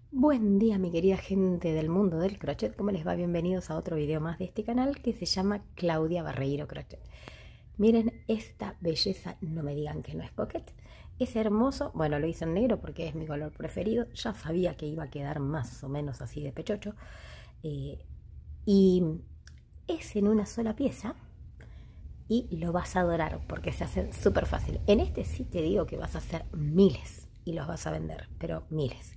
Buen día, mi querida gente del mundo del crochet. ¿Cómo les va? Bienvenidos a otro video más de este canal que se llama Claudia Barreiro Crochet. Miren esta belleza, no me digan que no es pocket. Es hermoso, bueno, lo hice en negro porque es mi color preferido. Ya sabía que iba a quedar más o menos así de pechocho. Y es en una sola pieza y lo vas a adorar porque se hace súper fácil. En este sí te digo que vas a hacer miles y los vas a vender, pero miles.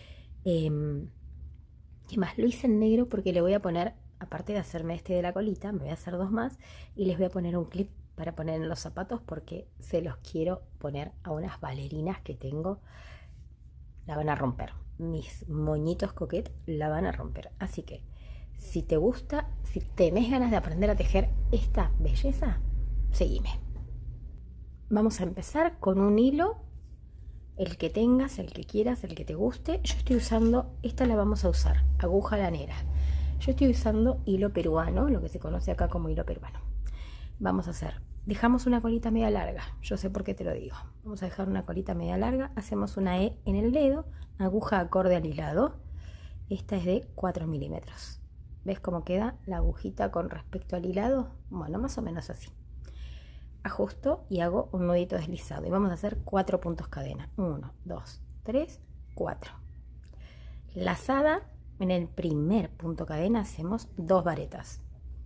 ¿Qué más? Lo hice en negro porque le voy a poner, aparte de hacerme este de la colita, me voy a hacer dos más y les voy a poner un clip para poner en los zapatos porque se los quiero poner a unas bailarinas que tengo. La van a romper. Mis moñitos coquet la van a romper. Así que si te gusta, si tenés ganas de aprender a tejer esta belleza, seguime. Vamos a empezar con un hilo. El que tengas, el que quieras, el que te guste. Yo estoy usando, esta la vamos a usar, aguja lanera. Yo estoy usando hilo peruano, lo que se conoce acá como hilo peruano. Vamos a hacer, dejamos una colita media larga, yo sé por qué te lo digo. Vamos a dejar una colita media larga, hacemos una E en el dedo, aguja acorde al hilado. Esta es de 4 milímetros. ¿Ves cómo queda la agujita con respecto al hilado? Bueno, más o menos así. Ajusto y hago un nudito deslizado y vamos a hacer 4 puntos cadena. 1, 2, 3, 4. Lazada, en el primer punto cadena hacemos 2 varetas.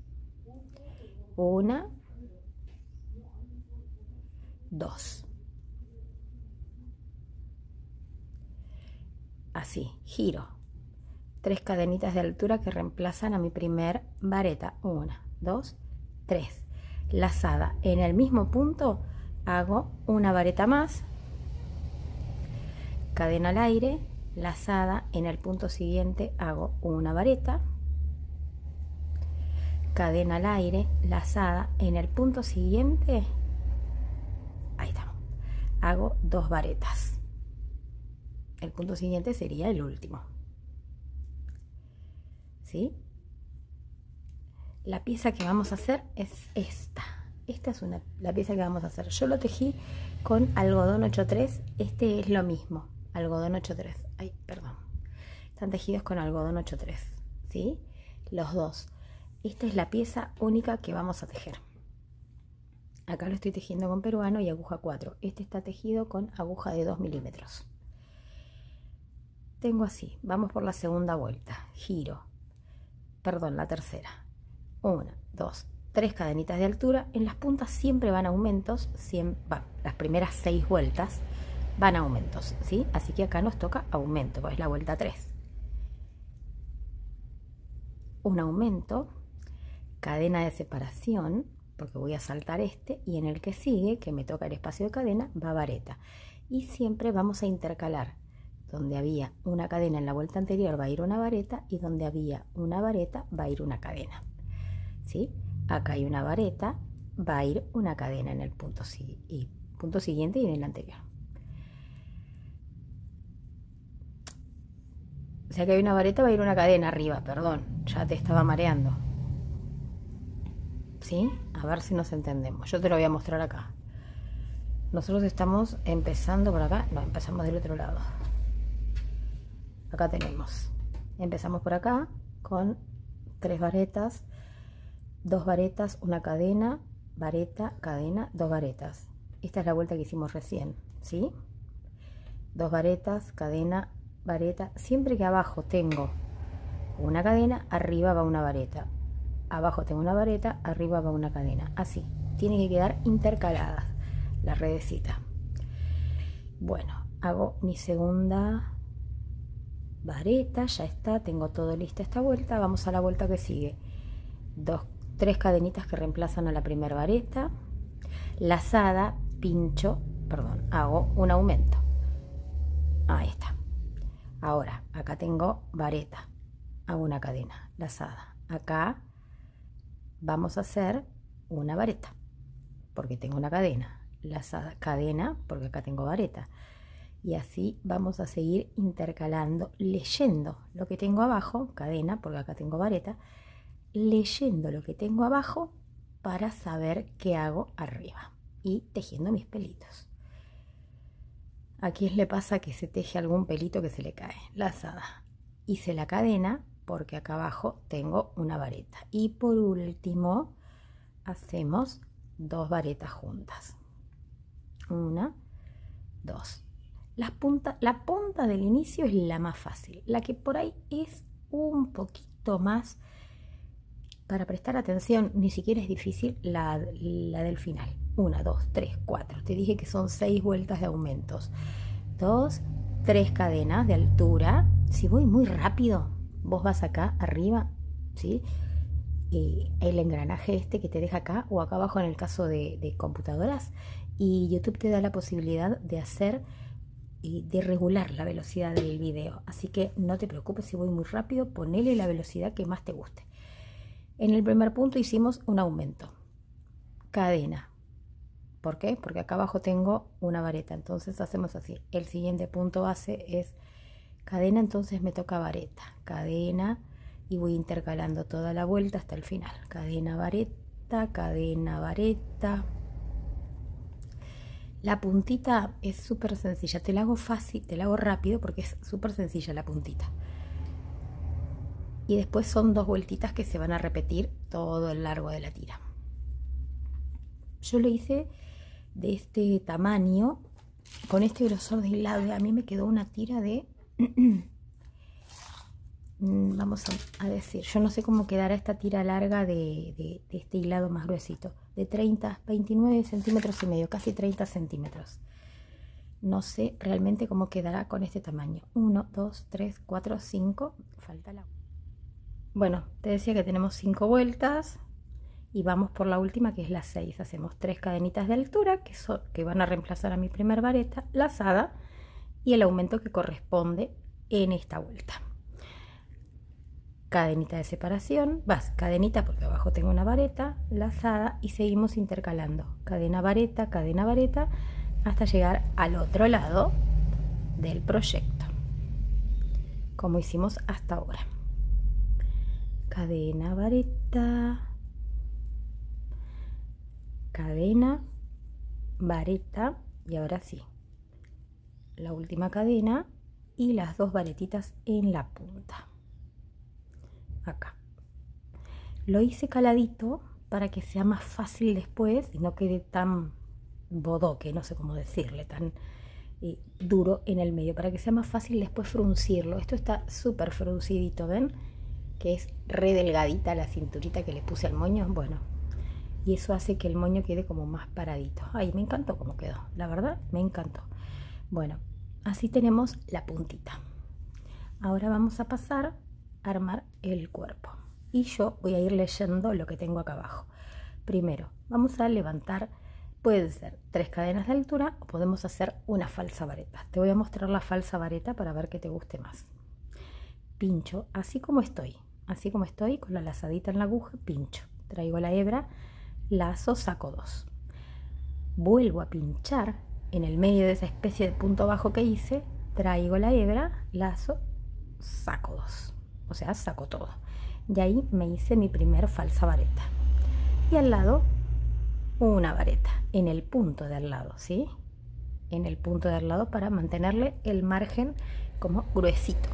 1, 2. Así, giro. 3 cadenitas de altura que reemplazan a mi primer vareta. 1, 2, 3. Lazada, en el mismo punto hago una vareta más, cadena al aire, lazada, en el punto siguiente hago una vareta, cadena al aire, lazada, en el punto siguiente, ahí estamos, hago 2 varetas. El punto siguiente sería el último, ¿sí? La pieza que vamos a hacer es esta. Esta es la pieza que vamos a hacer. Yo lo tejí con algodón 8.3. Este es lo mismo, algodón 8.3. Ay, perdón. Están tejidos con algodón 8.3, ¿sí? Los dos. Esta es la pieza única que vamos a tejer. Acá lo estoy tejiendo con peruano y aguja 4. Este está tejido con aguja de 2 milímetros. Tengo así. Vamos por la segunda vuelta. Giro. Perdón, la tercera. 1, 2, 3 cadenitas de altura. En las puntas siempre van aumentos. Las primeras 6 vueltas van aumentos, ¿sí? Así que acá nos toca aumento, pues es la vuelta 3. Un aumento, cadena de separación, porque voy a saltar este, y en el que sigue, que me toca el espacio de cadena, va vareta. Y siempre vamos a intercalar. Donde había una cadena en la vuelta anterior va a ir una vareta, y donde había una vareta va a ir una cadena, ¿sí? Acá hay una vareta, va a ir una cadena en el punto siguiente y en el anterior. O sea que hay una vareta, va a ir una cadena arriba, perdón, ya te estaba mareando, ¿sí? A ver si nos entendemos. Yo te lo voy a mostrar acá. Nosotros estamos empezando por acá, no, empezamos del otro lado. Acá tenemos, empezamos por acá con 3 varetas, 2 varetas, una cadena, vareta, cadena, 2 varetas. Esta es la vuelta que hicimos recién, ¿sí? 2 varetas, cadena, vareta. Siempre que abajo tengo una cadena, arriba va una vareta. Abajo tengo una vareta, arriba va una cadena. Así, tiene que quedar intercaladas la redecita. Bueno, hago mi segunda vareta, ya está, tengo todo listo esta vuelta. Vamos a la vuelta que sigue. 3 cadenitas que reemplazan a la primera vareta, lazada, pincho, perdón, hago un aumento. Ahí está. Ahora, acá tengo vareta, hago una cadena, lazada. Acá vamos a hacer una vareta, porque tengo una cadena, lazada, cadena, porque acá tengo vareta. Y así vamos a seguir intercalando, leyendo lo que tengo abajo, cadena, porque acá tengo vareta, leyendo lo que tengo abajo para saber qué hago arriba y tejiendo mis pelitos. Aquí le pasa que se teje algún pelito que se le cae. Lazada. Hice la cadena porque acá abajo tengo una vareta. Y por último hacemos 2 varetas juntas. 1, 2. La punta del inicio es la más fácil. La que por ahí es un poquito más para prestar atención, ni siquiera es difícil, la del final. 1, 2, 3, 4. Te dije que son 6 vueltas de aumentos. 2, 3 cadenas de altura. Si voy muy rápido, vos vas acá arriba, ¿sí? El engranaje este que te deja acá o acá abajo en el caso de computadoras, y YouTube te da la posibilidad de hacer y de regular la velocidad del video, así que no te preocupes si voy muy rápido, ponele la velocidad que más te guste. En el primer punto hicimos un aumento, cadena. ¿Por qué? Porque acá abajo tengo una vareta, entonces hacemos así. El siguiente punto base es cadena, entonces me toca vareta, cadena, y voy intercalando toda la vuelta hasta el final. Cadena, vareta, cadena, vareta. La puntita es súper sencilla, te la hago fácil, te la hago rápido porque es súper sencilla la puntita. Y después son 2 vueltitas que se van a repetir todo el largo de la tira. Yo lo hice de este tamaño, con este grosor de hilado. A mí me quedó una tira de vamos a decir, yo no sé cómo quedará esta tira larga de este hilado más gruesito, de 29 centímetros y medio, casi 30 centímetros. No sé realmente cómo quedará con este tamaño. 1, 2, 3, 4, 5. Falta la... Bueno, te decía que tenemos 5 vueltas y vamos por la última, que es la 6. Hacemos 3 cadenitas de altura que van a reemplazar a mi primer vareta, lazada, y el aumento que corresponde en esta vuelta. Cadenita de separación, cadenita porque abajo tengo una vareta, lazada, y seguimos intercalando cadena, vareta, hasta llegar al otro lado del proyecto, como hicimos hasta ahora. Cadena, vareta, cadena, vareta, y ahora sí, la última cadena y las 2 varetitas en la punta. Acá lo hice caladito para que sea más fácil después y no quede tan bodoque, no sé cómo decirle, tan duro en el medio, para que sea más fácil después fruncirlo. Esto está súper fruncidito, ¿ven? Que es re delgadita la cinturita que le puse al moño. Bueno, y eso hace que el moño quede como más paradito. Ay, me encantó cómo quedó, la verdad me encantó. Bueno, así tenemos la puntita. Ahora vamos a pasar a armar el cuerpo y yo voy a ir leyendo lo que tengo acá abajo. Primero vamos a levantar, pueden ser 3 cadenas de altura o podemos hacer una falsa vareta. Te voy a mostrar la falsa vareta para ver que te guste más. Pincho así como estoy con la lazadita en la aguja, pincho, traigo la hebra, lazo, saco 2, vuelvo a pinchar en el medio de esa especie de punto bajo que hice, traigo la hebra, lazo, saco 2, o sea, saco todo, y ahí me hice mi primer falsa vareta, y al lado una vareta en el punto de al lado, ¿sí? En el punto de al lado para mantenerle el margen como gruesito.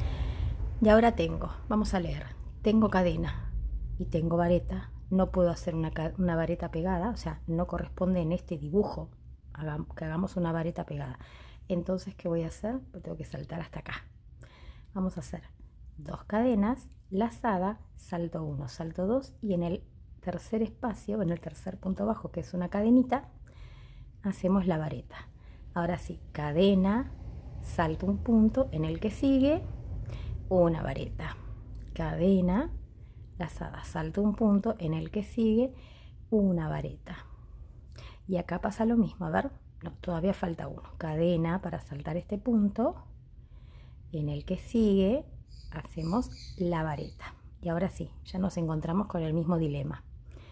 Y ahora vamos a leer, tengo cadena y tengo vareta. No puedo hacer una vareta pegada, o sea, no corresponde en este dibujo que hagamos una vareta pegada. Entonces, ¿qué voy a hacer? Pues tengo que saltar hasta acá. Vamos a hacer 2 cadenas, lazada, salto 1, salto 2, y en el tercer espacio, en el tercer punto abajo, que es una cadenita, hacemos la vareta. Ahora sí, cadena, salto un punto, en el que sigue una vareta, cadena, lazada, salto un punto, en el que sigue una vareta, y acá pasa lo mismo. A ver, no, todavía falta uno, cadena para saltar este punto, en el que sigue hacemos la vareta. Y ahora sí, ya nos encontramos con el mismo dilema.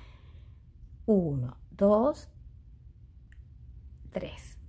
1, 2, 3,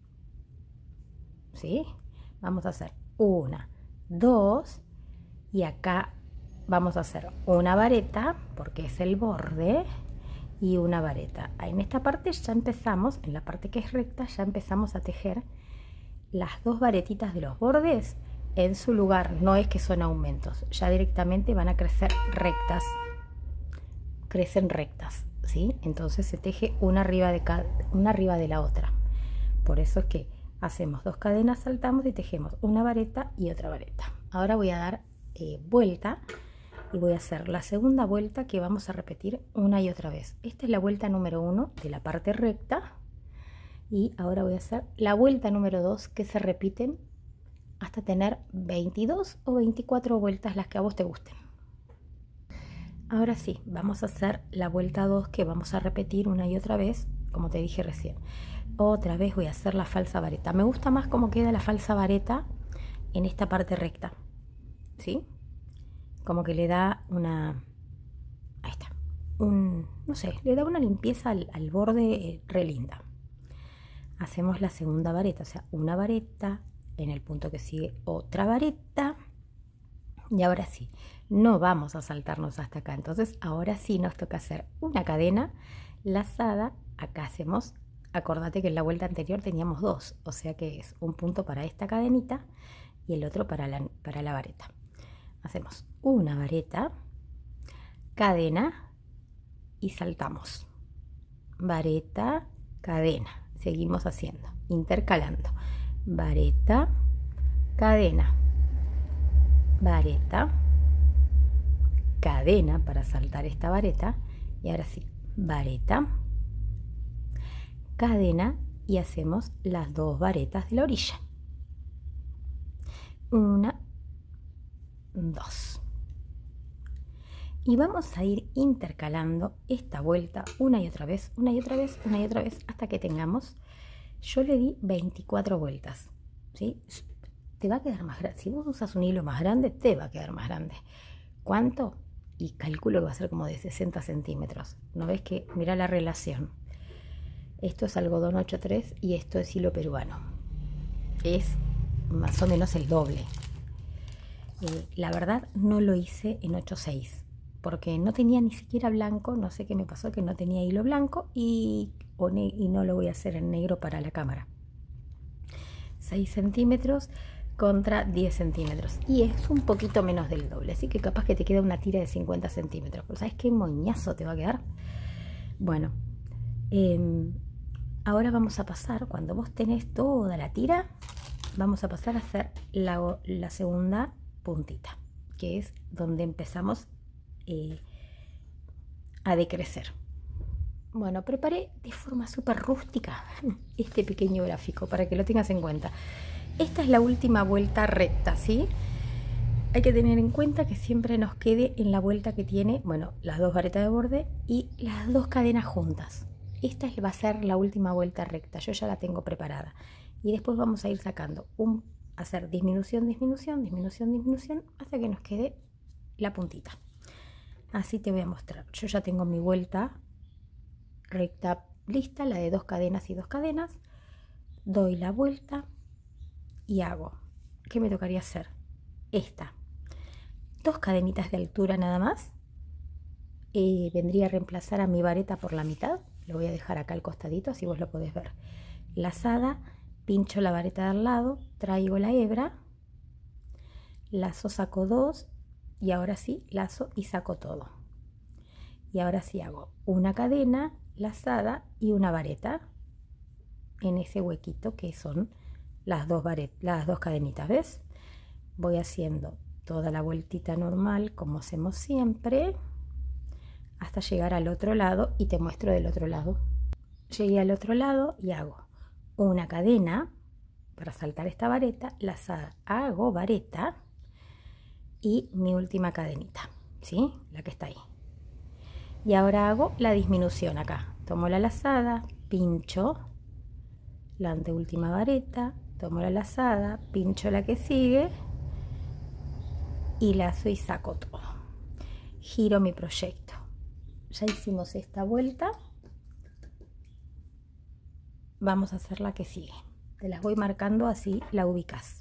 ¿sí? Vamos a hacer 1, 2, y acá vamos a hacer una vareta porque es el borde, y una vareta. En esta parte ya empezamos, en la parte que es recta, ya empezamos a tejer las dos varetitas de los bordes en su lugar, no es que son aumentos, ya directamente van a crecer rectas, crecen rectas, ¿sí? Entonces se teje una arriba de la otra. Por eso es que hacemos 2 cadenas, saltamos y tejemos una vareta y otra vareta. Ahora voy a dar vuelta y voy a hacer la segunda vuelta que vamos a repetir una y otra vez. Esta es la vuelta número 1 de la parte recta y ahora voy a hacer la vuelta número 2 que se repiten hasta tener 22 o 24 vueltas, las que a vos te gusten. Ahora sí, vamos a hacer la vuelta 2 que vamos a repetir una y otra vez, como te dije recién. Otra vez voy a hacer la falsa vareta. Me gusta más cómo queda la falsa vareta en esta parte recta, ¿sí? Como que le da una... Ahí está. No sé, le da una limpieza al borde re linda. Hacemos la segunda vareta, o sea, una vareta, en el punto que sigue otra vareta. Y ahora sí, no vamos a saltarnos hasta acá. Entonces ahora sí nos toca hacer una cadena lazada. Acá hacemos, acordate que en la vuelta anterior teníamos 2, o sea que es un punto para esta cadenita y el otro para la vareta. Hacemos una vareta, cadena y saltamos. Vareta, cadena. Seguimos haciendo, intercalando. Vareta, cadena, vareta, cadena para saltar esta vareta. Y ahora sí, vareta, cadena y hacemos las 2 varetas de la orilla. 1, 2. Y vamos a ir intercalando esta vuelta una y otra vez, una y otra vez, una y otra vez, hasta que tengamos, yo le di 24 vueltas, ¿sí? Te va a quedar más grande. Si vos usas un hilo más grande, te va a quedar más grande. ¿Cuánto? Y calculo que va a ser como de 60 centímetros. ¿No ves que? Mira la relación. Esto es algodón 8.3 y esto es hilo peruano. Es más o menos el doble. La verdad no lo hice en 8.6 porque no tenía ni siquiera blanco. No sé qué me pasó, que no tenía hilo blanco y no lo voy a hacer en negro para la cámara. 6 centímetros contra 10 centímetros y es un poquito menos del doble, así que capaz que te queda una tira de 50 centímetros. Pero ¿sabes qué moñazo te va a quedar? Bueno, ahora vamos a pasar, cuando vos tenés toda la tira, vamos a pasar a hacer la segunda puntita, que es donde empezamos a decrecer. Bueno, preparé de forma súper rústica este pequeño gráfico para que lo tengas en cuenta. Esta es la última vuelta recta, ¿sí? Hay que tener en cuenta que siempre nos quede en la vuelta que tiene, bueno, las 2 varetas de borde y las 2 cadenas juntas. Esta va a ser la última vuelta recta, yo ya la tengo preparada. Y después vamos a ir sacando, hacer disminución, disminución, disminución, disminución, hasta que nos quede la puntita. Así te voy a mostrar. Yo ya tengo mi vuelta recta lista, la de 2 cadenas y 2 cadenas. Doy la vuelta y hago, ¿qué me tocaría hacer? Esta, 2 cadenitas de altura nada más. Vendría a reemplazar a mi vareta por la mitad. Lo voy a dejar acá al costadito, así vos lo podés ver. Lazada, pincho la vareta de al lado, traigo la hebra, lazo, saco 2 y ahora sí lazo y saco todo. Y ahora sí hago una cadena lazada y una vareta en ese huequito que son las dos cadenitas, ¿ves? Voy haciendo toda la vueltita normal como hacemos siempre hasta llegar al otro lado y te muestro del otro lado. Llegué al otro lado y hago una cadena para saltar esta vareta, lazada, hago vareta y mi última cadenita, ¿sí? La que está ahí. Y ahora hago la disminución acá. Tomo la lazada, pincho la anteúltima vareta, tomo la lazada, pincho la que sigue y lazo y saco todo. Giro mi proyecto. Ya hicimos esta vuelta. Vamos a hacer la que sigue. Te las voy marcando, así la ubicas.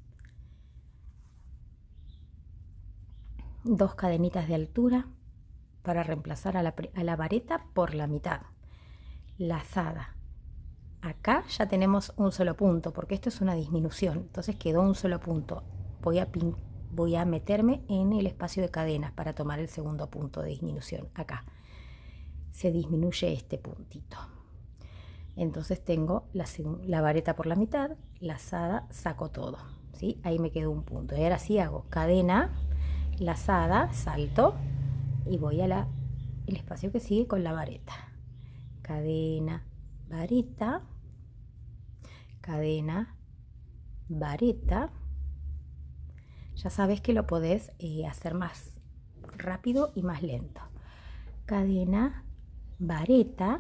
2 cadenitas de altura para reemplazar a la vareta por la mitad. Lazada, acá ya tenemos un solo punto, porque esto es una disminución, entonces quedó un solo punto. Voy a meterme en el espacio de cadenas para tomar el segundo punto de disminución. Acá se disminuye este puntito. Entonces tengo la vareta por la mitad, lazada, saco todo, ¿sí? Ahí me quedó un punto. Y ahora sí hago cadena, lazada, salto y voy a el espacio que sigue con la vareta. Cadena, vareta, cadena, vareta. Ya sabes que lo podés hacer más rápido y más lento. Cadena, vareta,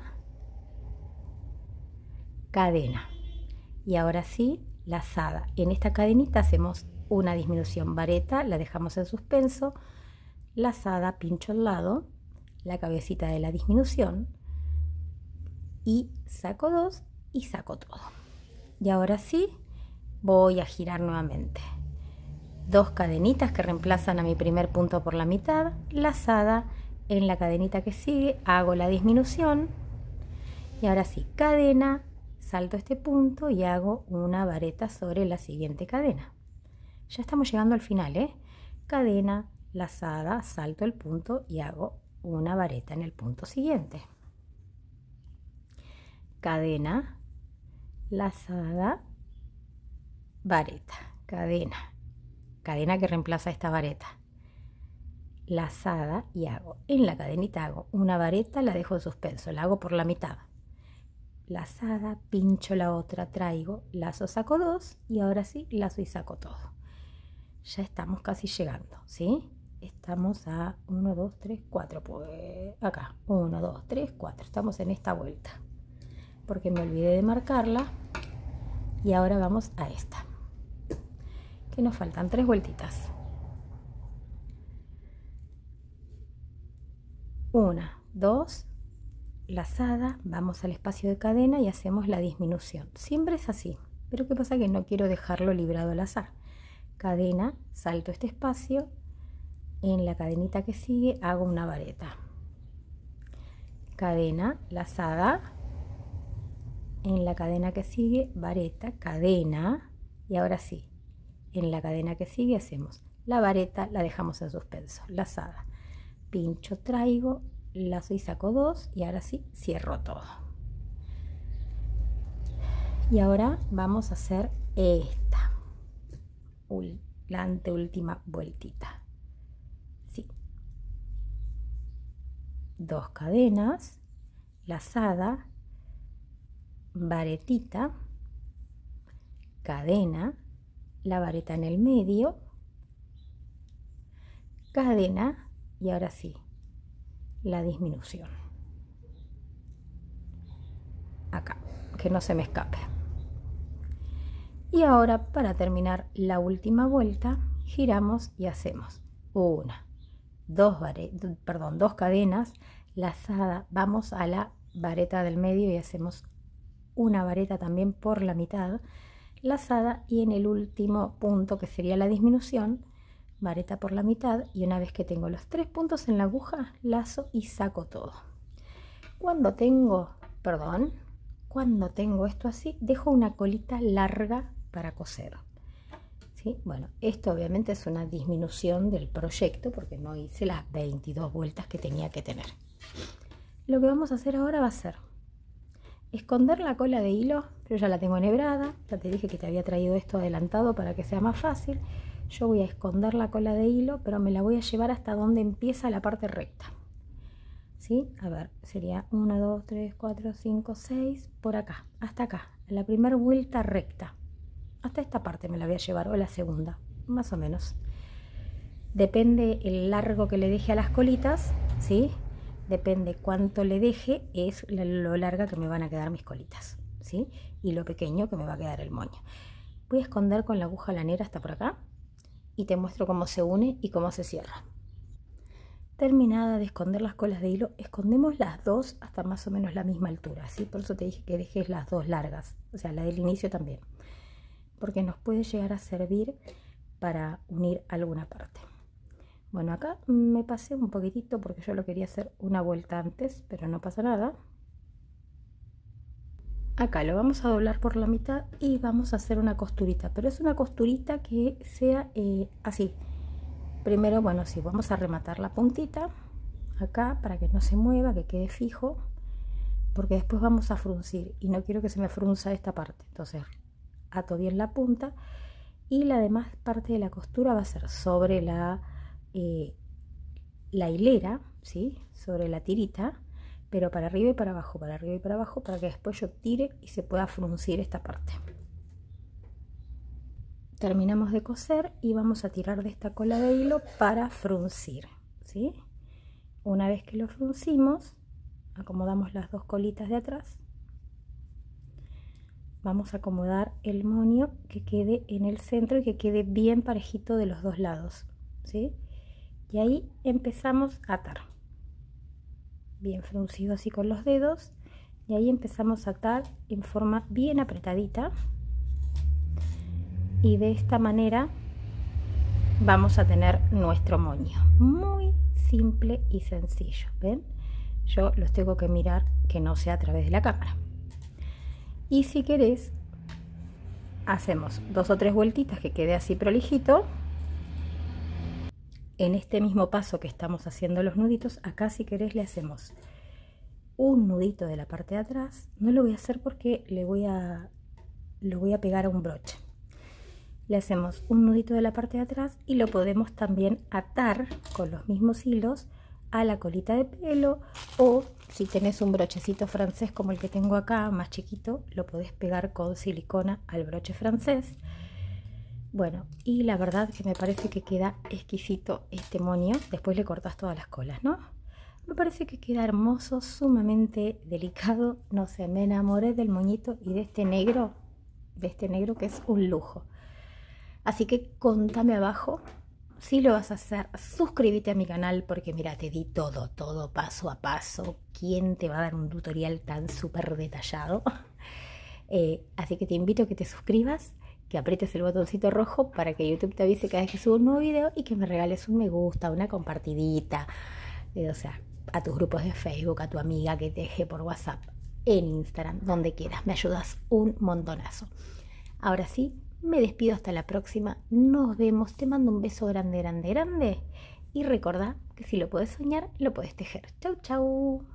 cadena. Y ahora sí, lazada. En esta cadenita hacemos una disminución, vareta, la dejamos en suspenso, lazada, pincho al lado, la cabecita de la disminución y saco 2 y saco todo. Y ahora sí, voy a girar nuevamente. 2 cadenitas que reemplazan a mi primer punto por la mitad, lazada, en la cadenita que sigue hago la disminución y ahora sí, cadena, salto este punto y hago una vareta sobre la siguiente cadena. Ya estamos llegando al final, ¿eh? Cadena, lazada, salto el punto y hago una vareta en el punto siguiente. Cadena, lazada, vareta, cadena, cadena que reemplaza esta vareta, lazada y hago en la cadenita, hago una vareta, la dejo en suspenso, la hago por la mitad, lazada, pincho la otra, traigo, lazo, saco 2 y ahora sí, lazo y saco todo. Ya estamos casi llegando, ¿sí? Estamos a 1, 2, 3, 4, pues acá, 1, 2, 3, 4, estamos en esta vuelta, porque me olvidé de marcarla y ahora vamos a esta, que nos faltan 3 vueltitas. 1, 2, lazada, vamos al espacio de cadena y hacemos la disminución. Siempre es así, pero ¿qué pasa? Que no quiero dejarlo librado al azar. Cadena, salto este espacio, en la cadenita que sigue hago una vareta. Cadena, lazada, en la cadena que sigue, vareta, cadena, y ahora sí, en la cadena que sigue hacemos la vareta, la dejamos en suspenso, lazada, pincho, traigo, lazo y saco 2 y ahora sí cierro todo. Y ahora vamos a hacer esta, la anteúltima vueltita. Sí. 2 cadenas, lazada, varetita, cadena, la vareta en el medio, cadena y ahora sí, la disminución. Acá, que no se me escape. Y ahora para terminar la última vuelta, giramos y hacemos una, 2 cadenas, lazada, vamos a la vareta del medio y hacemos una vareta también por la mitad, lazada y en el último punto que sería la disminución, vareta por la mitad y una vez que tengo los 3 puntos en la aguja, lazo y saco todo. Cuando tengo esto así, dejo una colita larga para coser. ¿Sí? Bueno, esto obviamente es una disminución del proyecto porque no hice las 22 vueltas que tenía que tener. Lo que vamos a hacer ahora va a ser esconder la cola de hilo, pero ya la tengo enhebrada, ya te dije que te había traído esto adelantado para que sea más fácil. Yo voy a esconder la cola de hilo, pero me la voy a llevar hasta donde empieza la parte recta. ¿Sí? A ver, sería 1, 2, 3, 4, 5, 6, por acá, hasta acá, en la primera vuelta recta. Hasta esta parte me la voy a llevar, o la segunda, más o menos. Depende el largo que le deje a las colitas, ¿sí? Depende cuánto le deje, es lo larga que me van a quedar mis colitas, ¿sí? Y lo pequeño que me va a quedar el moño. Voy a esconder con la aguja lanera hasta por acá y te muestro cómo se une y cómo se cierra. Terminada de esconder las colas de hilo, escondemos las dos hasta más o menos la misma altura, ¿sí? Por eso te dije que dejes las dos largas, o sea, la del inicio también, porque nos puede llegar a servir para unir alguna parte. Bueno, acá me pasé un poquitito porque yo lo quería hacer una vuelta antes, pero no pasa nada. Acá lo vamos a doblar por la mitad y vamos a hacer una costurita, pero es una costurita que sea así. Primero, bueno, sí, vamos a rematar la puntita acá para que no se mueva, que quede fijo, porque después vamos a fruncir y no quiero que se me frunza esta parte. Entonces ato bien la punta y la demás parte de la costura va a ser sobre la hilera, ¿sí? Sobre la tirita, pero para arriba y para abajo, para arriba y para abajo, para que después yo tire y se pueda fruncir esta parte. Terminamos de coser y vamos a tirar de esta cola de hilo para fruncir, ¿sí? Una vez que lo fruncimos, acomodamos las dos colitas de atrás. Vamos a acomodar el moño que quede en el centro y que quede bien parejito de los dos lados, ¿sí? Y ahí empezamos a atar. Bien fruncido así con los dedos. Y ahí empezamos a atar en forma bien apretadita. Y de esta manera vamos a tener nuestro moño. Muy simple y sencillo, ¿ven? Yo los tengo que mirar que no sea a través de la cámara. Y si querés, hacemos 2 o 3 vueltitas que quede así prolijito. En este mismo paso que estamos haciendo los nuditos, acá si querés le hacemos un nudito de la parte de atrás. No lo voy a hacer porque lo voy a pegar a un broche. Le hacemos un nudito de la parte de atrás y lo podemos también atar con los mismos hilos a la colita de pelo, o si tenés un brochecito francés como el que tengo acá, más chiquito, lo podés pegar con silicona al broche francés. Bueno, y la verdad que me parece que queda exquisito este moño. Después le cortás todas las colas, ¿no? Me parece que queda hermoso, sumamente delicado. No sé, me enamoré del moñito y de este negro que es un lujo. Así que contame abajo si lo vas a hacer. Suscríbete a mi canal porque mira, te di todo paso a paso. ¿Quién te va a dar un tutorial tan súper detallado? Así que te invito a que te suscribas, que aprietes el botoncito rojo para que YouTube te avise cada vez que subo un nuevo video y que me regales un me gusta, una compartidita, o sea, a tus grupos de Facebook, a tu amiga que te deje por WhatsApp, en Instagram, donde quieras. Me ayudas un montonazo. Ahora sí, me despido hasta la próxima. Nos vemos. Te mando un beso grande, grande, grande. Y recordá que si lo puedes soñar, lo puedes tejer. Chau, chau.